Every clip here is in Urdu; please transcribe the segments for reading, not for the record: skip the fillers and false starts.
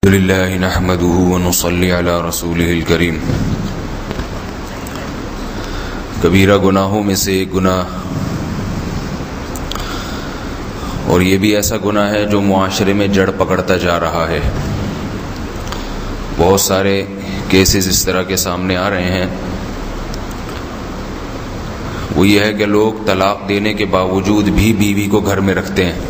لله نحمده ونصلي على رسوله الكريم۔ کبیرہ گناہوں میں سے ایک گناہ، اور یہ بھی ایسا گناہ ہے جو معاشرے میں جڑ پکڑتا جا رہا ہے۔ بہت سارے کیسز اس طرح کے سامنے آ رہے ہیں۔ وہ یہ ہے کہ لوگ طلاق دینے کے باوجود بھی بیوی کو گھر میں رکھتے ہیں۔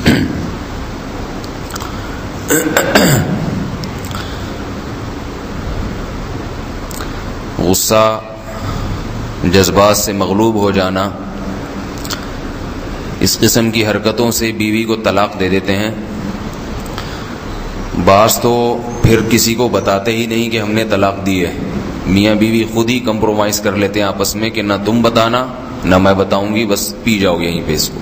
غصہ، جذبات سے مغلوب ہو جانا، اس قسم کی حرکتوں سے بیوی کو طلاق دے دیتے ہیں۔ بعض تو پھر کسی کو بتاتے ہی نہیں کہ ہم نے طلاق دی ہے، میاں بیوی خود ہی کمپرومائز کر لیتے ہیں آپس میں کہ نہ تم بتانا نہ میں بتاؤں گی، بس پی جاؤ یہیں پہ اس کو۔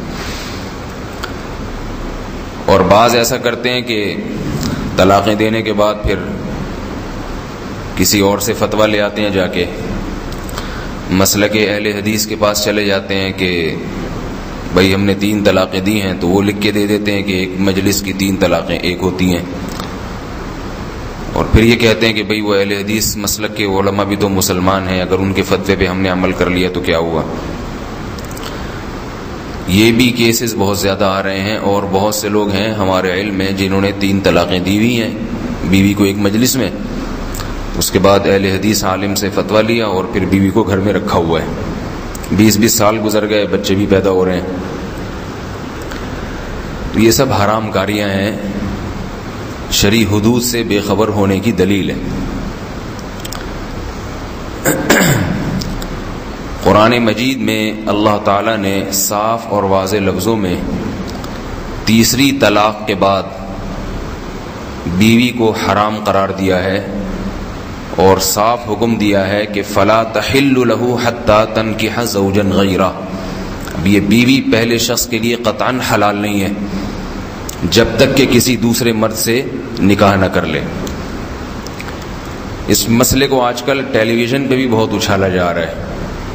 اور بعض ایسا کرتے ہیں کہ طلاقیں دینے کے بعد پھر کسی اور سے فتویٰ لے آتے ہیں، جا کے مسلک اہل حدیث کے پاس چلے جاتے ہیں کہ بھائی ہم نے 3 طلاقیں دی ہیں، تو وہ لکھ کے دے دیتے ہیں کہ ایک مجلس کی 3 طلاقیں ایک ہوتی ہیں، اور پھر یہ کہتے ہیں کہ بھئی وہ اہل حدیث مسلک کے علماء بھی تو مسلمان ہیں، اگر ان کے فتوے پہ ہم نے عمل کر لیا تو کیا ہوا۔ یہ بھی کیسز بہت زیادہ آ رہے ہیں، اور بہت سے لوگ ہیں ہمارے علم میں جنہوں نے 3 طلاقیں دی ہوئی ہیں بیوی کو ایک مجلس میں، اس کے بعد اہل حدیث عالم سے فتویٰ لیا اور پھر بیوی کو گھر میں رکھا ہوا ہے۔ 20 سال گزر گئے، بچے بھی پیدا ہو رہے ہیں۔ تو یہ سب حرام کاریاں ہیں، شرعی حدود سے بے خبر ہونے کی دلیل ہے۔ قرآن مجید میں اللہ تعالیٰ نے صاف اور واضح لفظوں میں تیسری طلاق کے بعد بیوی کو حرام قرار دیا ہے، اور صاف حکم دیا ہے کہ فلا تحل له حتى تنكح زوجا غیرہ۔ اب یہ بیوی پہلے شخص کے لیے قطعاً حلال نہیں ہے جب تک کہ کسی دوسرے مرد سے نکاح نہ کر لے۔ اس مسئلے کو آج کل ٹیلی ویژن پہ بھی بہت اچھالا جا رہا ہے،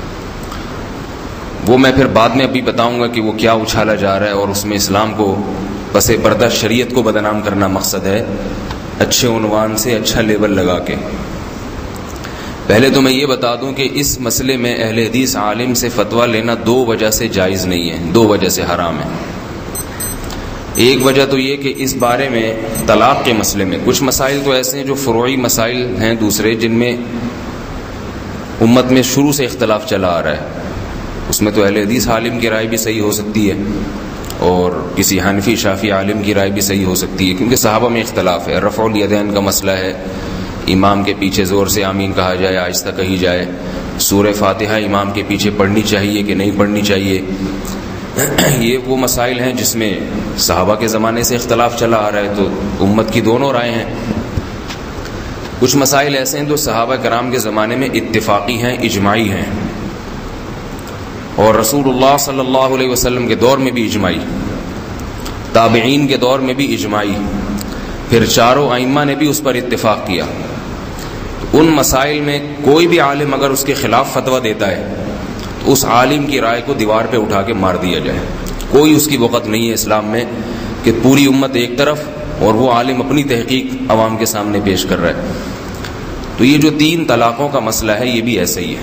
وہ میں پھر بعد میں ابھی بتاؤں گا کہ وہ کیا اچھالا جا رہا ہے، اور اس میں اسلام کو پس پردہ شریعت کو بدنام کرنا مقصد ہے، اچھے عنوان سے اچھا لیبل لگا کے۔ پہلے تو میں یہ بتا دوں کہ اس مسئلے میں اہل حدیث عالم سے فتویٰ لینا 2 وجہ سے جائز نہیں ہے، 2 وجہ سے حرام ہے۔ ایک وجہ تو یہ کہ اس بارے میں طلاق کے مسئلے میں کچھ مسائل تو ایسے ہیں جو فروعی مسائل ہیں دوسرے، جن میں امت میں شروع سے اختلاف چلا آ رہا ہے۔ اس میں تو اہل حدیث عالم کی رائے بھی صحیح ہو سکتی ہے، اور کسی حنفی شافعی عالم کی رائے بھی صحیح ہو سکتی ہے، کیونکہ صحابہ میں اختلاف ہے۔ رفع الیدین کا مسئلہ ہے، امام کے پیچھے زور سے آمین کہا جائے، آہستہ کہی جائے، سورہ فاتحہ امام کے پیچھے پڑھنی چاہیے کہ نہیں پڑھنی چاہیے، یہ وہ مسائل ہیں جس میں صحابہ کے زمانے سے اختلاف چلا آ رہا ہے، تو امت کی دونوں رائے ہیں۔ کچھ مسائل ایسے ہیں جو صحابہ کرام کے زمانے میں اتفاقی ہیں، اجماعی ہیں، اور رسول اللہ صلی اللہ علیہ وسلم کے دور میں بھی اجماعی، تابعین کے دور میں بھی اجماعی، پھر چاروں ائمہ نے بھی اس پر اتفاق کیا۔ ان مسائل میں کوئی بھی عالم اگر اس کے خلاف فتویٰ دیتا ہے تو اس عالم کی رائے کو دیوار پہ اٹھا کے مار دیا جائے۔ کوئی اس کی وقت نہیں ہے اسلام میں کہ پوری امت ایک طرف اور وہ عالم اپنی تحقیق عوام کے سامنے پیش کر رہا ہے۔ تو یہ جو 3 طلاقوں کا مسئلہ ہے یہ بھی ایسا ہی ہے۔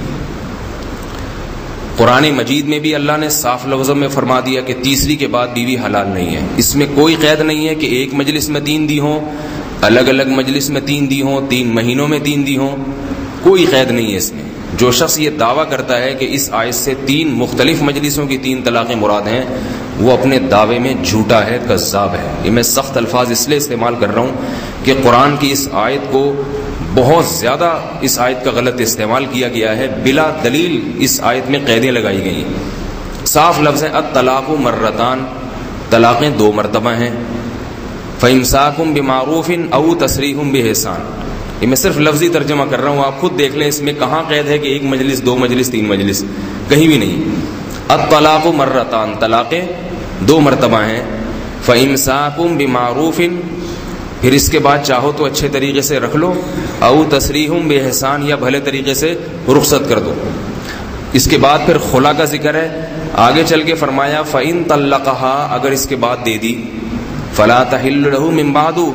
قرآن مجید میں بھی اللہ نے صاف لفظوں میں فرما دیا کہ تیسری کے بعد بیوی حلال نہیں ہے۔ اس میں کوئی قید نہیں ہے کہ ایک مجلس میں 3 دی ہوں، الگ الگ مجلس میں 3 دی ہوں، 3 مہینوں میں 3 دی ہوں، کوئی قید نہیں ہے اس میں۔ جو شخص یہ دعویٰ کرتا ہے کہ اس آیت سے 3 مختلف مجلسوں کی 3 طلاقیں مراد ہیں، وہ اپنے دعوے میں جھوٹا ہے، کذاب ہے۔ یہ میں سخت الفاظ اس لیے استعمال کر رہا ہوں کہ قرآن کی اس آیت کو بہت زیادہ، اس آیت کا غلط استعمال کیا گیا ہے، بلا دلیل اس آیت میں قیدیں لگائی گئی ہیں۔ صاف لفظ ہے الطلاق مرتان، طلاقیں 2 مرتبہ ہیں، فَإِمْسَاكٌ بِمَعْرُوفٍ أَوْ تَسْرِيحٌ بِإِحْسَانٍ۔ یہ میں صرف لفظی ترجمہ کر رہا ہوں، آپ خود دیکھ لیں اس میں کہاں قید ہے کہ 1 مجلس 2 مجلس 3 مجلس، کہیں بھی نہیں۔ الطلاق مرتان، طلاقیں 2 مرتبہ ہیں، فَإِمْسَاكٌ بِمَعْرُوفٍ، پھر اس کے بعد چاہو تو اچھے طریقے سے رکھ لو، او تسریح بِإِحْسَان، یا بھلے طریقے سے رخصت کر دو۔ اس کے بعد پھر خلا کا ذکر ہے، آگے چل کے فرمایا فَإِن طَلَّقَهَا، اگر اس کے بعد دے دی، فَلَا تَحِلُّ لَهُ مِن بَعْدُ،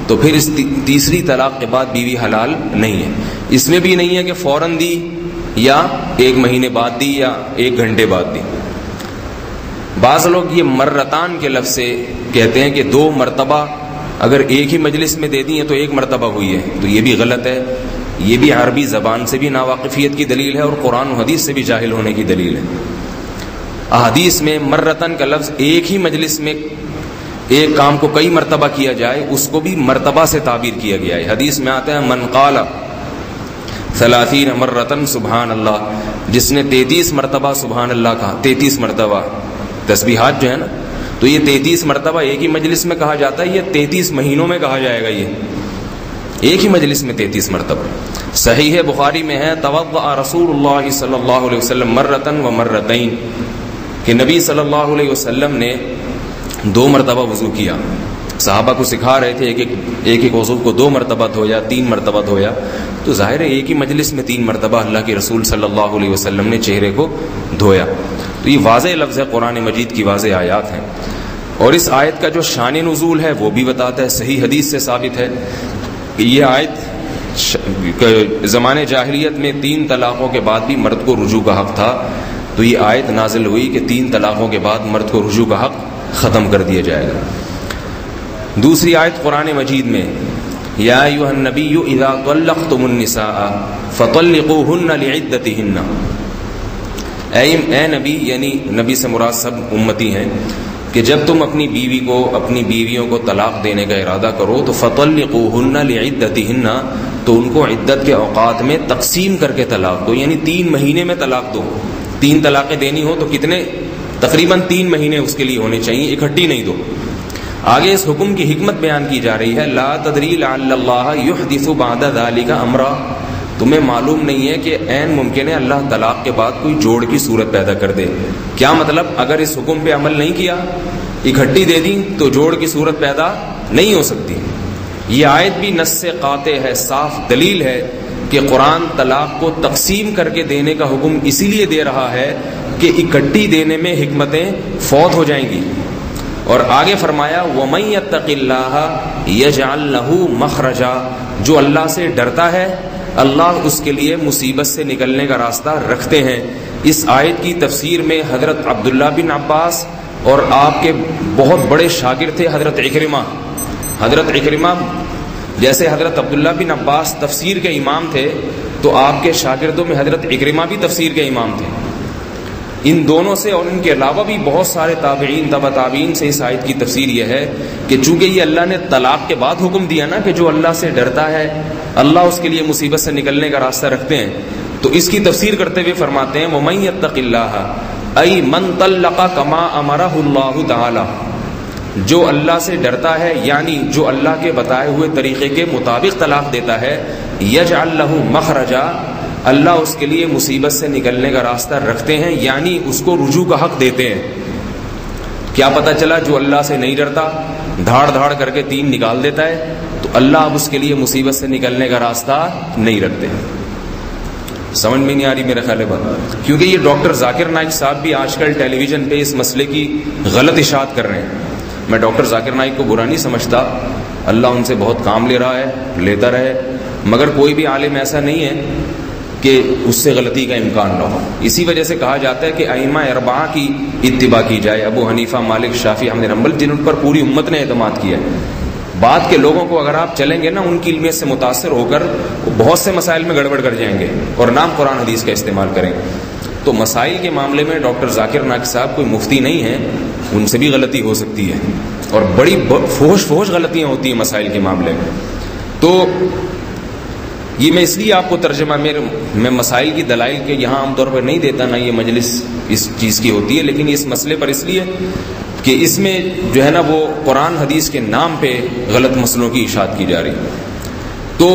تو پھر اس تیسری طلاق کے بعد بیوی حلال نہیں ہے. اس میں بھی نہیں ہے کہ فوراً دی یا 1 مہینے بعد دی یا 1 گھنٹے بعد دی. بعض لوگ یہ مرتان کے لفظ سے کہتے ہیں کہ 2 مرتبہ اگر ایک ہی مجلس میں دے دی ہیں تو 1 مرتبہ ہوئی ہے, تو یہ بھی غلط ہے. یہ بھی عربی زبان سے بھی ناواقفیت کی دلیل ہے اور قرآن و حدیث سے بھی جاہل ہونے کی دلیل ہے. احادیث میں مرتن کا لفظ ایک ہی مجلس میں ایک کام کو کئی مرتبہ کیا جائے اس کو بھی مرتبہ سے تعبیر کیا گیا ہے. حدیث میں آتا ہے من قال 30 مرتن سبحان اللہ, جس نے 33 مرتبہ سبحان اللہ کہا. 33 مرتبہ تسبیحات جو ہے نا, تو یہ 33 مرتبہ ایک ہی مجلس میں کہا جاتا ہے. یہ 33 مہینوں میں کہا جائے گا, یہ ایک ہی مجلس میں 33 مرتبہ. صحیح بخاری میں ہے توضأ رسول اللہ صلی اللہ علیہ وسلم مرتن و مرتین, کہ نبی صلی اللہ علیہ وسلم نے 2 مرتبہ وضو کیا. صحابہ کو سکھا رہے تھے ایک وضو کو 2 مرتبہ دھویا, 3 مرتبہ دھویا. تو ظاہر ہے ایک ہی مجلس میں 3 مرتبہ اللہ کے رسول صلی اللہ علیہ وسلم نے چہرے کو دھویا. تو یہ واضح لفظ ہے, قرآن مجید کی واضح آیات ہیں. اور اس آیت کا جو شان نزول ہے وہ بھی بتاتا ہے, صحیح حدیث سے ثابت ہے کہ یہ آیت زمانے جاہلیت میں 3 طلاقوں کے بعد بھی مرد کو رجوع کا حق تھا. تو یہ آیت نازل ہوئی کہ 3 طلاقوں کے بعد مرد کو رجوع کا حق ختم کر دیا جائے گا. دوسری آیت قرآن مجید میں یا ایھا النبی اذا طلقتم النساء فطلقوهن لعدتهن, اے نبی, یعنی نبی سے مراد سب امتی ہیں, کہ جب تم اپنی بیوی کو اپنی بیویوں کو طلاق دینے کا ارادہ کرو تو فطلقوهن لعدتهن, تو ان کو عدت کے اوقات میں تقسیم کر کے طلاق دو. یعنی 3 مہینے میں طلاق دو. 3 طلاقیں دینی ہو تو کتنے, تقریباً 3 مہینے اس کے لیے ہونے چاہیے, اکٹھی نہیں دو. آگے اس حکم کی حکمت بیان کی جا رہی ہے لا تدری لعل اللہ یحدث بعد ذلک امرا, تمہیں معلوم نہیں ہے کہ عین ممکن ہے اللہ طلاق کے بعد کوئی جوڑ کی صورت پیدا کر دے. کیا مطلب, اگر اس حکم پہ عمل نہیں کیا, اکٹھی دے دی تو جوڑ کی صورت پیدا نہیں ہو سکتی. یہ آیت بھی نص سے قاطع ہے, صاف دلیل ہے کہ قرآن طلاق کو تقسیم کر کے دینے کا حکم اسی لیے دے رہا ہے کہ اکٹھی دینے میں حکمتیں فوت ہو جائیں گی. اور آگے فرمایا وَمَن يَتَّقِ اللَّهَ يَجْعَل لَّهُ مَخْرَجًا, جو اللہ سے ڈرتا ہے اللہ اس کے لیے مصیبت سے نکلنے کا راستہ رکھتے ہیں. اس آیت کی تفسیر میں حضرت عبداللہ بن عباس اور آپ کے بہت بڑے شاگرد تھے حضرت عکرمہ جیسے حضرت عبداللہ بن عباس تفسیر کے امام تھے, تو آپ کے شاگردوں میں حضرت عکرمہ بھی تفسیر کے امام تھے. ان دونوں سے اور ان کے علاوہ بھی بہت سارے تابعین تبع تابعین سے اس آیت کی تفسیر یہ ہے کہ چونکہ یہ اللہ نے طلاق کے بعد حکم دیا نا کہ جو اللہ سے ڈرتا ہے اللہ اس کے لیے مصیبت سے نکلنے کا راستہ رکھتے ہیں, تو اس کی تفسیر کرتے ہوئے فرماتے ہیں وَمَن يَتَّقِ اللَّهَ أَيْ مَن طَلَّقَ كَمَا أَمَرَهُ اللَّهُ تَعَالَى, جو اللہ سے ڈرتا ہے یعنی جو اللہ کے بتائے ہوئے طریقے کے مطابق طلاق دیتا ہے, يَجْعَل لَّهُ مَخْرَجًا, اللہ اس کے لیے مصیبت سے نکلنے کا راستہ رکھتے ہیں, یعنی اس کو رجوع کا حق دیتے ہیں. کیا پتہ چلا, جو اللہ سے نہیں ڈرتا دھاڑ دھاڑ کر کے 3 نکال دیتا ہے, تو اللہ اب اس کے لیے مصیبت سے نکلنے کا راستہ نہیں رکھتے. سمجھ میں نہیں آ رہی میرا خیال ہے بات, کیونکہ یہ ڈاکٹر ذاکر نائک صاحب بھی آج کل ٹیلی ویژن پہ اس مسئلے کی غلط اشاعت کر رہے ہیں. میں ڈاکٹر ذاکر نائک کو برا نہیں سمجھتا, اللہ ان سے بہت کام لے رہا ہے, لیتا رہے, مگر کوئی بھی عالم ایسا نہیں ہے کہ اس سے غلطی کا امکان نہ ہو. اسی وجہ سے کہا جاتا ہے کہ ائمہ 4 کی اتباع کی جائے, ابو حنیفہ, مالک, شافعی, احمد بن حنبل, جن پر پوری امت نے اعتماد کیا ہے. بعد کے لوگوں کو اگر آپ چلیں گے نا ان کی علمیت سے متاثر ہو کر, وہ بہت سے مسائل میں گڑبڑ کر جائیں گے اور نام قرآن حدیث کا استعمال کریں گے. تو مسائل کے معاملے میں ڈاکٹر ذاکر نائک صاحب کوئی مفتی نہیں ہیں, ان سے بھی غلطی ہو سکتی ہے اور بڑی فحش غلطیاں ہوتی ہیں مسائل کے معاملے میں. تو یہ میں اس لیے آپ کو ترجمہ میں مسائل کی دلائل کے یہاں عام طور پر نہیں دیتا, نہ یہ مجلس اس چیز کی ہوتی ہے, لیکن اس مسئلے پر اس لیے کہ اس میں جو ہے نا وہ قرآن حدیث کے نام پہ غلط مسئلوں کی اشاعت کی جا رہی. تو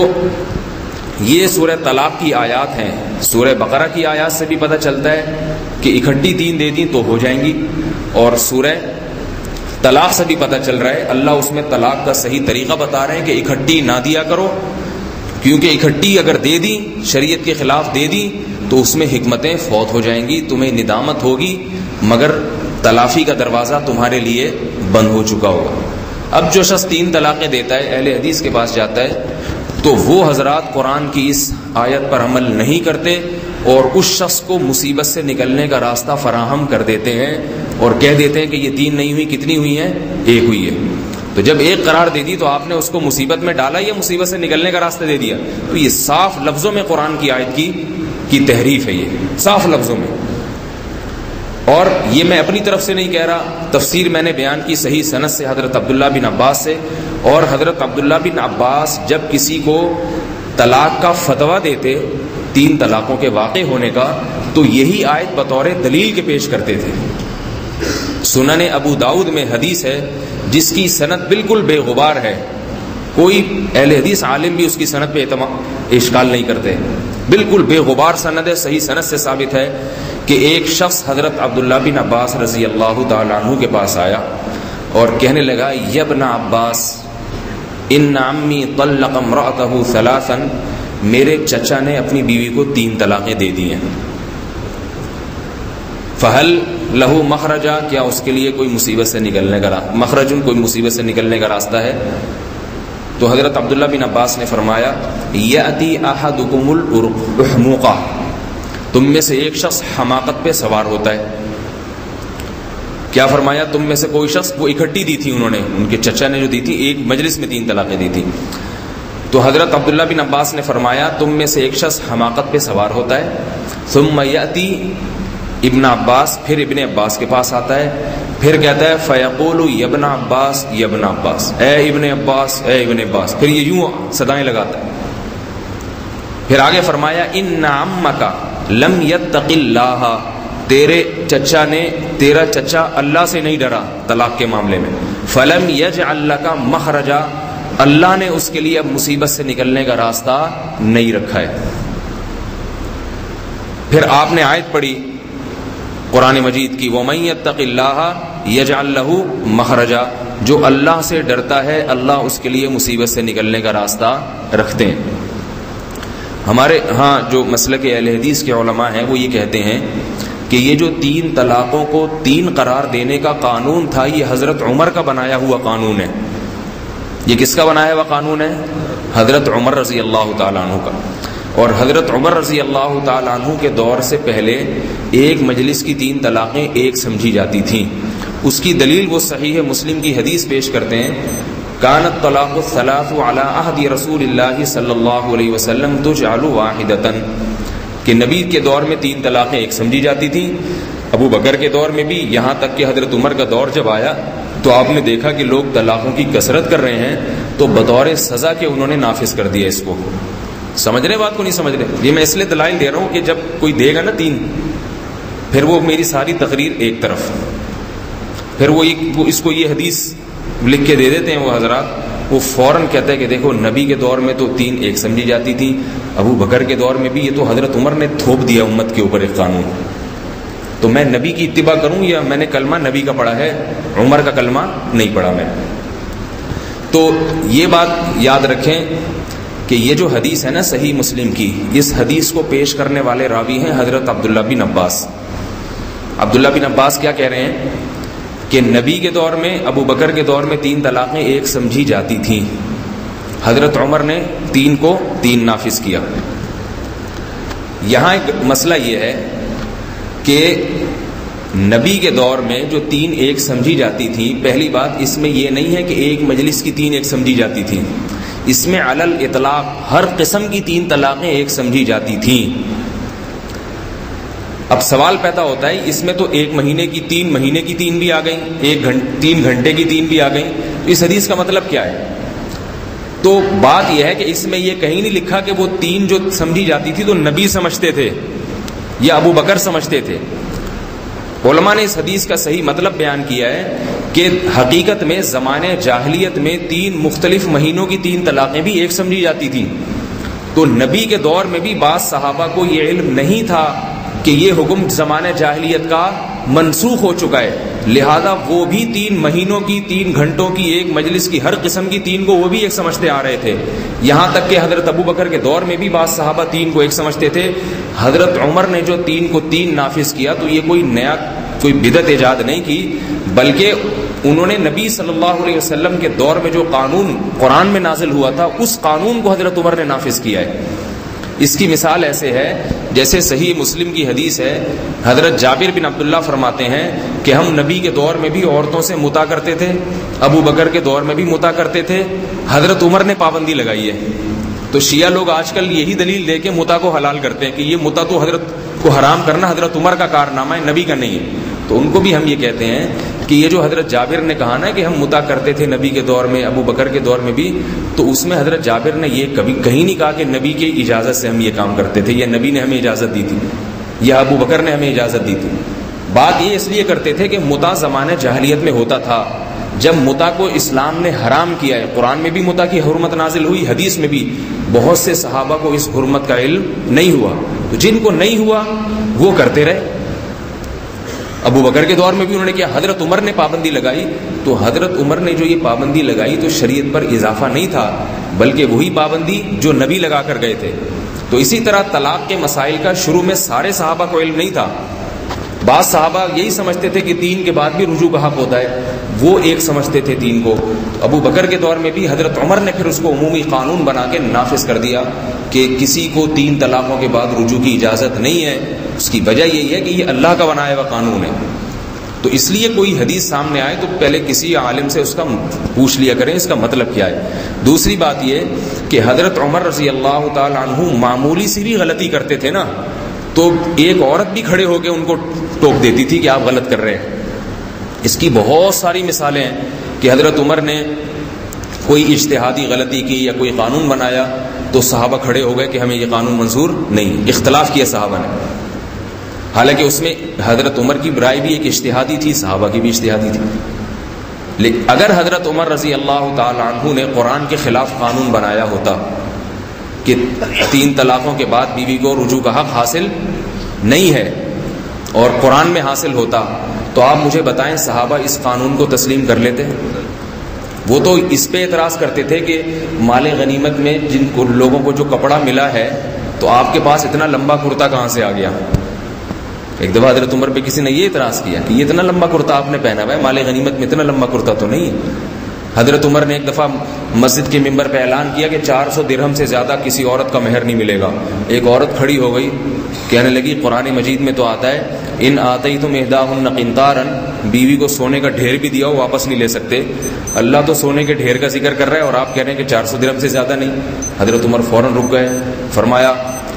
یہ سورہ طلاق کی آیات ہیں. سورہ بقرہ کی آیات سے بھی پتہ چلتا ہے کہ اکٹھی 3 دے دیں تو ہو جائیں گی, اور سورہ طلاق سے بھی پتہ چل رہا ہے اللہ اس میں طلاق کا صحیح طریقہ بتا رہے ہیں کہ اکٹھی نہ دیا کرو, کیونکہ اکٹھی اگر دے دی شریعت کے خلاف دے دی تو اس میں حکمتیں فوت ہو جائیں گی, تمہیں ندامت ہوگی, مگر تلافی کا دروازہ تمہارے لیے بند ہو چکا ہوگا. اب جو شخص 3 طلاقیں دیتا ہے، اہل حدیث کے پاس جاتا ہے، تو وہ حضرات قرآن کی اس آیت پر عمل نہیں کرتے اور اس شخص کو مصیبت سے نکلنے کا راستہ فراہم کر دیتے ہیں اور کہہ دیتے ہیں کہ یہ 3 نہیں ہوئی، کتنی ہوئی ہیں؟ 1 ہوئی ہے۔ تو جب 1 قرار دے دی تو آپ نے اس کو مصیبت میں ڈالا یا مصیبت سے نکلنے کا راستہ دے دیا؟ تو یہ صاف لفظوں میں قرآن کی آیت کی تحریف ہے، یہ صاف لفظوں میں۔ اور یہ میں اپنی طرف سے نہیں کہہ رہا، تفسیر میں نے بیان کی صحیح سند سے حضرت عبداللہ بن عباس سے، اور حضرت عبداللہ بن عباس جب کسی کو طلاق کا فتویٰ دیتے 3 طلاقوں کے واقع ہونے کا، تو یہی آیت بطور دلیل کے پیش کرتے تھے۔ سنن ابو داؤد میں حدیث ہے جس کی سند بالکل بے غبار ہے، کوئی اہل حدیث عالم بھی اس کی سند پہ اشکال نہیں کرتے، بالکل بے غبار سند ہے، صحیح سند سے ثابت ہے کہ ایک شخص حضرت عبداللہ بن عباس رضی اللہ تعالی عنہ کے پاس آیا اور کہنے لگا، یا ابن عباس ان عمی طلق امرأته 3، میرے چچا نے اپنی بیوی کو 3 طلاقیں دے دی ہیں، فہل لہو مخرجا، کیا اس کے لیے کوئی مصیبت سے نکلنے کا مخرجن، کوئی مصیبت سے نکلنے کا راستہ ہے؟ تو حضرت عبداللہ بن عباس نے فرمایا، یأتی احدکم الحموقہ، تم میں سے ایک شخص حماقت پہ سوار ہوتا ہے۔ کیا فرمایا؟ تم میں سے کوئی شخص، وہ اکٹھی دی تھی انہوں نے، ان کے چچا نے جو دی تھی، ایک مجلس میں 3 طلاقیں دی تھی۔ تو حضرت عبداللہ بن عباس نے فرمایا، تم میں سے ایک شخص حماقت پہ سوار ہوتا ہے، ثم یأتی ابن عباس، پھر ابن عباس کے پاس آتا ہے، پھر کہتا ہے فیقول یا ابن عباس یا ابن عباس، اے ابن عباس اے ابن عباس، پھر یہ یوں صدائیں لگاتا ہے۔ پھر آگے فرمایا، ان عمک لم یتق اللہ، تیرے چچا نے، تیرا چچا اللہ سے نہیں ڈرا طلاق کے معاملے میں، فلم یجعل لک مخرجا، اللہ نے اس کے لیے اب مصیبت سے نکلنے کا راستہ نہیں رکھا ہے۔ پھر آپ نے آیت پڑھی قرآن مجید کی، وَمَن يَتَّقِ اللَّهَ يَجْعَل لَّهُ مَخْرَجًا، جو اللہ سے ڈرتا ہے اللہ اس کے لیے مصیبت سے نکلنے کا راستہ رکھتے ہیں۔ ہمارے ہاں جو مسلک اہل حدیث کے علماء ہیں وہ یہ کہتے ہیں کہ یہ جو 3 طلاقوں کو 3 قرار دینے کا قانون تھا، یہ حضرت عمر کا بنایا ہوا قانون ہے۔ یہ کس کا بنایا ہوا قانون ہے؟ حضرت عمر رضی اللہ تعالیٰ عنہ کا۔ اور حضرت عمر رضی اللہ تعالیٰ عنہ کے دور سے پہلے ایک مجلس کی 3 طلاقیں ایک سمجھی جاتی تھیں۔ اس کی دلیل وہ صحیح مسلم کی حدیث پیش کرتے ہیں، کانت طلاق الثلاث علی عہد رسول اللہ صلی اللہ علیہ وسلم تجعل واحدۃ، کہ نبی کے دور میں 3 طلاقیں ایک سمجھی جاتی تھیں، ابو بکر کے دور میں بھی، یہاں تک کہ حضرت عمر کا دور جب آیا تو آپ نے دیکھا کہ لوگ طلاقوں کی کثرت کر رہے ہیں، تو بطور سزا کے انہوں نے نافذ کر دیا اس کو۔ سمجھ رہے بات کو نہیں سمجھ رہے؟ یہ میں اس لیے دلائل دے رہا ہوں کہ جب کوئی دے گا نا 3، پھر وہ میری ساری تقریر ایک طرف، پھر وہ اس کو یہ حدیث لکھ کے دے دیتے ہیں وہ حضرات، وہ فوراً کہتا ہے کہ دیکھو نبی کے دور میں تو 3 ایک سمجھی جاتی تھی، ابو بکر کے دور میں بھی، یہ تو حضرت عمر نے تھوپ دیا امت کے اوپر ایک قانون، تو میں نبی کی اتباع کروں یا میں نے کلمہ نبی کا پڑھا ہے، عمر کا کلمہ نہیں پڑھا میں۔ تو یہ بات یاد رکھیں کہ یہ جو حدیث ہے نا صحیح مسلم کی، اس حدیث کو پیش کرنے والے راوی ہیں حضرت عبداللہ بن عباس۔ عبداللہ بن عباس کیا کہہ رہے ہیں کہ نبی کے دور میں، ابو بکر کے دور میں 3 طلاقیں ایک سمجھی جاتی تھیں، حضرت عمر نے 3 کو 3 نافذ کیا۔ یہاں ایک مسئلہ یہ ہے کہ نبی کے دور میں جو 3 ایک سمجھی جاتی تھیں، پہلی بات اس میں یہ نہیں ہے کہ ایک مجلس کی 3 ایک سمجھی جاتی تھیں، اس میں علی الاطلاق ہر قسم کی 3 طلاقیں ایک سمجھی جاتی تھیں۔ اب سوال پیدا ہوتا ہے، اس میں تو 1 مہینے کی 3 مہینے کی 3 بھی آ گئیں، 3 گھنٹے کی 3 بھی آ گئیں، تو اس حدیث کا مطلب کیا ہے؟ تو بات یہ ہے کہ اس میں یہ کہیں نہیں لکھا کہ وہ 3 جو سمجھی جاتی تھی تو نبی سمجھتے تھے یا ابو بکر سمجھتے تھے۔ علماء نے اس حدیث کا صحیح مطلب بیان کیا ہے کہ حقیقت میں زمانے جاہلیت میں 3 مختلف مہینوں کی 3 طلاقیں بھی ایک سمجھی جاتی تھیں، تو نبی کے دور میں بھی بعض صحابہ کو یہ علم نہیں تھا کہ یہ حکم زمانے جاہلیت کا منسوخ ہو چکا ہے، لہذا وہ بھی 3 مہینوں کی 3 گھنٹوں کی ایک مجلس کی ہر قسم کی 3 کو وہ بھی ایک سمجھتے آ رہے تھے، یہاں تک کہ حضرت ابو بکر کے دور میں بھی بعض صحابہ 3 کو ایک سمجھتے تھے۔ حضرت عمر نے جو 3 کو 3 نافذ کیا تو یہ کوئی نیا کوئی بدعت ایجاد نہیں کی، بلکہ انہوں نے نبی صلی اللہ علیہ وسلم کے دور میں جو قانون قرآن میں نازل ہوا تھا اس قانون کو حضرت عمر نے نافذ کیا ہے. اس کی مثال ایسے ہے جیسے صحیح مسلم کی حدیث ہے, حضرت جابر بن عبداللہ فرماتے ہیں کہ ہم نبی کے دور میں بھی عورتوں سے متا کرتے تھے, ابو بکر کے دور میں بھی متا کرتے تھے, حضرت عمر نے پابندی لگائی ہے. تو شیعہ لوگ آج کل یہی دلیل دے کے متا کو حلال کرتے ہیں کہ یہ متا تو حضرت کو حرام کرنا حضرت عمر کا کارنامہ ہے, نبی کا نہیں ہے. تو ان کو بھی ہم یہ کہتے ہیں کہ یہ جو حضرت جابر نے کہا نا کہ ہم متا کرتے تھے نبی کے دور میں, ابو بکر کے دور میں بھی, تو اس میں حضرت جابر نے یہ کبھی کہیں نہیں کہا کہ نبی کی اجازت سے ہم یہ کام کرتے تھے یا نبی نے ہمیں اجازت دی تھی یا ابو بکر نے ہمیں اجازت دی تھی. بات یہ اس لیے کرتے تھے کہ متا زمانے جاہلیت میں ہوتا تھا. جب متا کو اسلام نے حرام کیا ہے, قرآن میں بھی متا کی حرمت نازل ہوئی, حدیث میں بھی, بہت سے صحابہ کو اس حرمت کا علم نہیں ہوا, تو جن کو نہیں ہوا وہ کرتے رہے. ابو بکر کے دور میں بھی انہوں نے کیا, حضرت عمر نے پابندی لگائی, تو حضرت عمر نے جو یہ پابندی لگائی تو شریعت پر اضافہ نہیں تھا بلکہ وہی پابندی جو نبی لگا کر گئے تھے. تو اسی طرح طلاق کے مسائل کا شروع میں سارے صحابہ کو علم نہیں تھا. بعض صحابہ یہی سمجھتے تھے کہ 3 کے بعد بھی رجوع کا حق ہوتا ہے, وہ ایک سمجھتے تھے 3 کو. ابو بکر کے دور میں بھی حضرت عمر نے پھر اس کو عمومی قانون بنا کے نافذ کر دیا کہ کسی کو 3 طلاقوں کے بعد رجوع کی اجازت نہیں ہے. اس کی وجہ یہی ہے کہ یہ اللہ کا بنایا ہوا قانون ہے. تو اس لیے کوئی حدیث سامنے آئے تو پہلے کسی عالم سے اس کا پوچھ لیا کریں اس کا مطلب کیا ہے. دوسری بات یہ کہ حضرت عمر رضی اللہ تعالی عنہ معمولی سی بھی غلطی کرتے تھے نا تو ایک عورت بھی کھڑے ہو کے ان کو ٹوک دیتی تھی کہ آپ غلط کر رہے ہیں. اس کی بہت ساری مثالیں ہیں کہ حضرت عمر نے کوئی اجتہادی غلطی کی یا کوئی قانون بنایا تو صحابہ کھڑے ہو گئے کہ ہمیں یہ قانون منظور نہیں, اختلاف کیا صحابہ نے. حالانکہ اس میں حضرت عمر کی برائے بھی ایک اجتہادی تھی, صحابہ کی بھی اجتہادی تھی. لیکن اگر حضرت عمر رضی اللہ تعالی عنہ نے قرآن کے خلاف قانون بنایا ہوتا کہ 3 طلاقوں کے بعد بیوی کو رجوع کا حق حاصل نہیں ہے اور قرآن میں حاصل ہوتا, تو آپ مجھے بتائیں صحابہ اس قانون کو تسلیم کر لیتے؟ وہ تو اس پہ اعتراض کرتے تھے کہ مال غنیمت میں جن کو لوگوں کو جو کپڑا ملا ہے تو آپ کے پاس اتنا لمبا کرتا کہاں سے آ گیا. ایک دفعہ حضرت عمر پہ کسی نے یہ اعتراض کیا کہ یہ اتنا لمبا کرتا آپ نے پہنا ہوا ہے, مال غنیمت میں اتنا لمبا کرتا تو نہیں ہے. حضرت عمر نے ایک دفعہ مسجد کے ممبر پہ اعلان کیا کہ 400 درہم سے زیادہ کسی عورت کا مہر نہیں ملے گا. ایک عورت کھڑی ہو گئی, کہنے لگی قرآن مجید میں تو آتا ہے ان آتیتم احداہن قنطارا, بیوی کو سونے کا ڈھیر بھی دیا ہو واپس نہیں لے سکتے. اللہ تو سونے کے ڈھیر کا ذکر کر رہا ہے اور آپ کہہ رہے ہیں کہ 400 درہم سے زیادہ نہیں. حضرت عمر فوراً رک گئے, فرمایا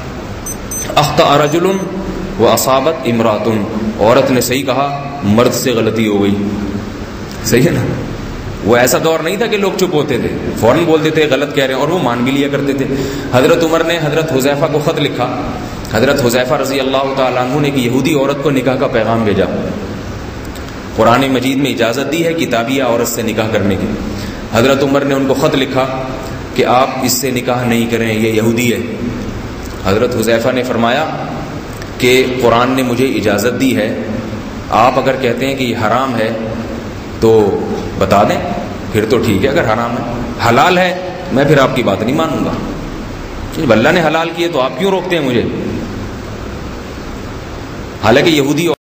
اخطأ رجل واصابت امرأۃ, عورت نے صحیح کہا مرد سے غلطی ہو گئی. صحیح ہے نا. وہ ایسا دور نہیں تھا کہ لوگ چپ ہوتے تھے, فوراً بولتے تھے غلط کہہ رہے ہیں اور وہ مان بھی لیا کرتے تھے. حضرت عمر نے حضرت حذیفہ کو خط لکھا. حضرت حذیفہ رضی اللہ تعالیٰ عنہ نے ایک یہودی عورت کو نکاح کا پیغام بھیجا. قرآن مجید میں اجازت دی ہے کتابیہ عورت سے نکاح کرنے کی. حضرت عمر نے ان کو خط لکھا کہ آپ اس سے نکاح نہیں کریں, یہ یہودی ہے. حضرت حذیفہ نے فرمایا کہ قرآن نے مجھے اجازت دی ہے, آپ اگر کہتے ہیں کہ یہ حرام ہے تو بتا دیں, پھر تو ٹھیک ہے. اگر حرام ہے, حلال ہے میں پھر آپ کی بات نہیں مانوں گا. جب اللہ نے حلال کیے تو آپ کیوں روکتے ہیں مجھے؟ حالانکہ یہودی